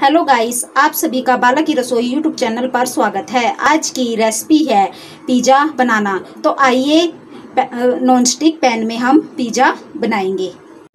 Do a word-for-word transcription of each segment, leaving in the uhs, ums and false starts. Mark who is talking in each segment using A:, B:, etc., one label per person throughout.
A: Hello guys, आप सभी का बाला की रसोई यूट्यूब चैनल पर स्वागत है। आज की रेसिपी है पिज़्ज़ा बनाना। तो आइए नॉन स्टिक पैन में हम पिज़्ज़ा बनाएंगे।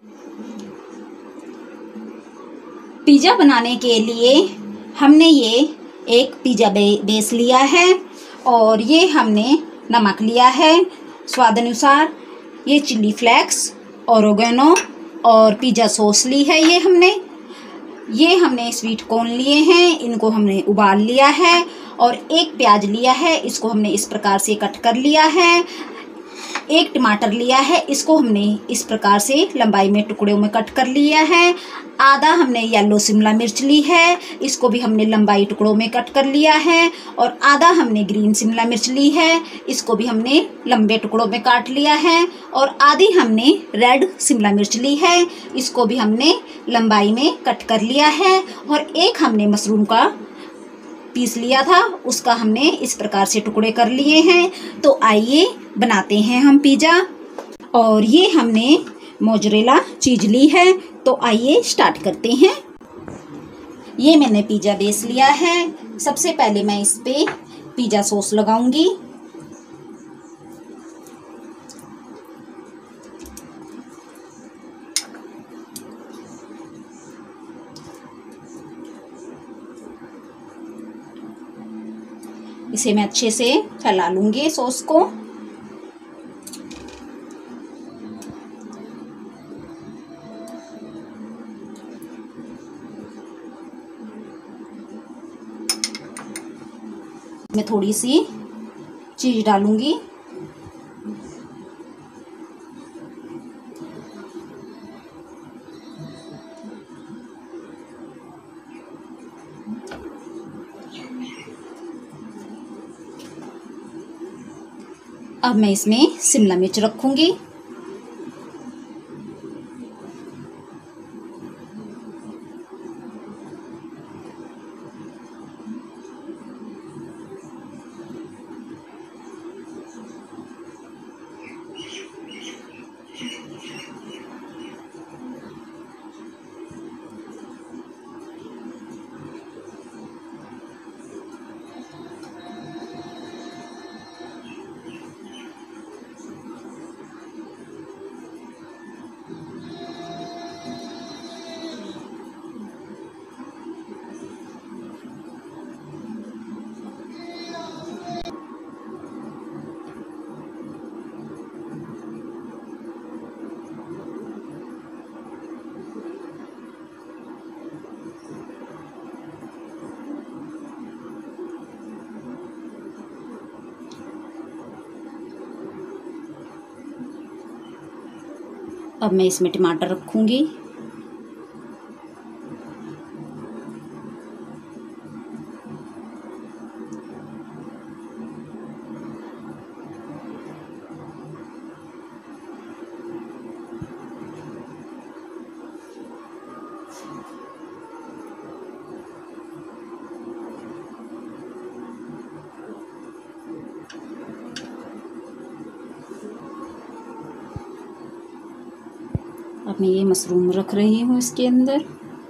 A: पिज़्ज़ा बनाने के लिए हमने ये एक पिज़्ज़ा बे, बेस लिया है और ये हमने नमक लिया है स्वाद अनुसार, ये चिल्ली फ्लेक्स, ओरिगेनो और पिज़्ज़ा सॉस ली है। ये हमने ये हमने स्वीट कॉर्न लिए हैं, इनको हमने उबाल लिया है। और एक प्याज लिया है, इसको हमने इस प्रकार से कट कर लिया है। एक टमाटर लिया है, इसको हमने इस प्रकार से लंबाई में टुकड़ों में कट कर लिया है। आधा हमने येलो शिमला मिर्च ली है, इसको भी हमने लंबाई टुकड़ों में कट कर लिया है। और आधा हमने ग्रीन शिमला मिर्च ली है, इसको भी हमने लंबे टुकड़ों में काट लिया है। और आधी हमने रेड शिमला मिर्च ली है, इसको भी हमने लंबाई में कट कर लिया है। और एक हमने मशरूम का पीस लिया था, उसका हमने इस प्रकार से टुकड़े कर लिए हैं। तो आइए बनाते हैं हम पिज़्ज़ा। और ये हमने मोज़रेला चीज़ ली है, तो आइए स्टार्ट करते हैं। ये मैंने पिज़्ज़ा बेस लिया है। सबसे पहले मैं इस पे पिज़्ज़ा सॉस लगाऊंगी। इसे मैं अच्छे से फैला लूंगी सॉस को। मैं थोड़ी सी चीज डालूंगी। अब मैं इसमें शिमला मिर्च रखूंगी। अब मैं इसमें टमाटर रखूंगी। अब मैं ये मशरूम रख रही हूँ इसके अंदर।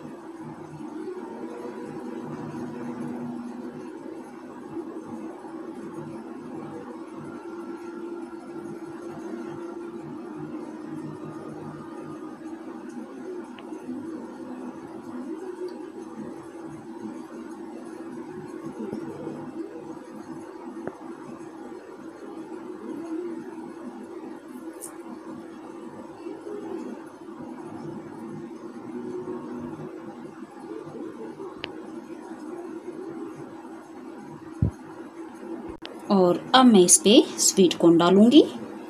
A: और अब मैं इस पे स्वीट कॉर्न डालूंगी।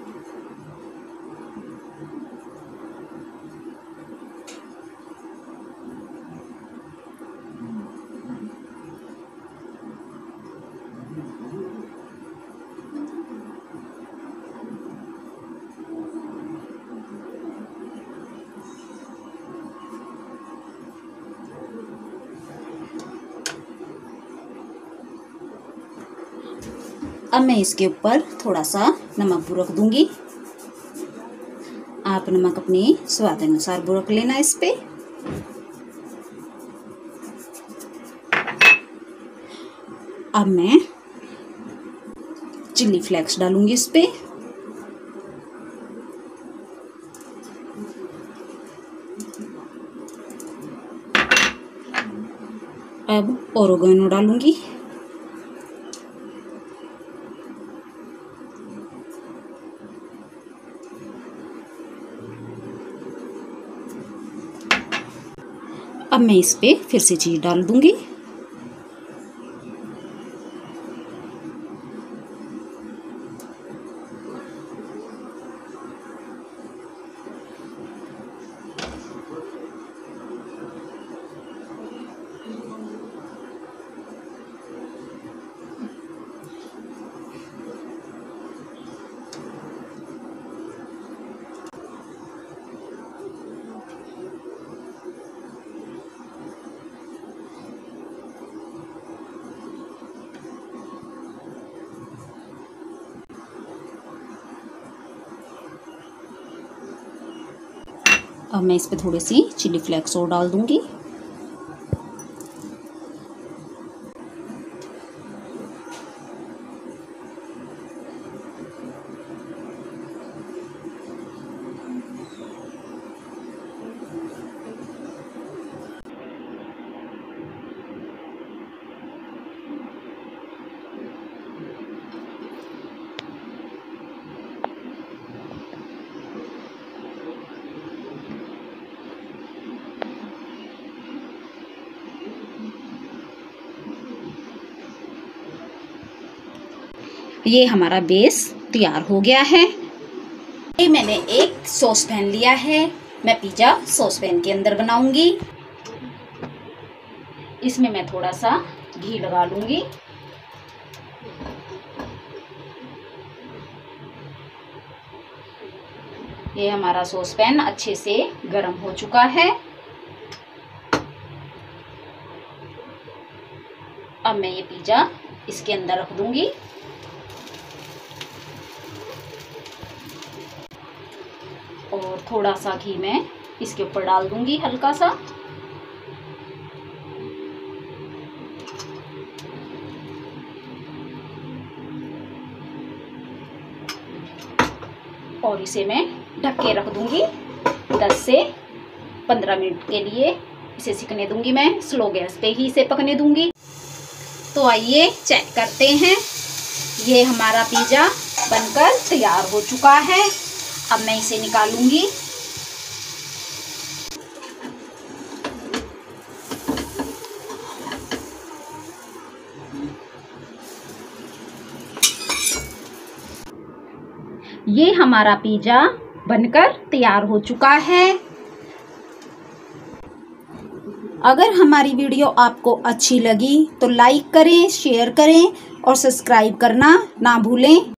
A: अब मैं इसके ऊपर थोड़ा सा नमक बुरक दूंगी। आप नमक अपने स्वाद अनुसार बुरक लेना इस पे। अब मैं चिल्ली फ्लेक्स डालूंगी इस पे। अब ओरिगेनो डालूंगी। अब मैं इस पे फिर से चीज़ डाल दूंगी। अब मैं इस पे थोड़ी सी चिली फ्लेक्स और डाल दूंगी। ये हमारा बेस तैयार हो गया है। ये मैंने एक सॉस पैन लिया है, मैं पिज़्ज़ा सॉस पैन के अंदर बनाऊंगी। इसमें मैं थोड़ा सा घी लगा लूंगी। ये हमारा सॉस पैन अच्छे से गर्म हो चुका है। अब मैं ये पिज़्ज़ा इसके अंदर रख दूंगी। और थोड़ा सा घी मैं इसके ऊपर डाल दूंगी, हल्का सा। और इसे मैं ढक के रख दूंगी दस से पंद्रह मिनट के लिए। इसे सिकने दूंगी, मैं स्लो गैस पे ही इसे पकने दूंगी। तो आइए चेक करते हैं। ये हमारा पिज़्ज़ा बनकर तैयार हो चुका है। अब मैं इसे निकालूंगी। ये हमारा पिज़्ज़ा बनकर तैयार हो चुका है। अगर हमारी वीडियो आपको अच्छी लगी तो लाइक करें, शेयर करें और सब्सक्राइब करना ना भूलें।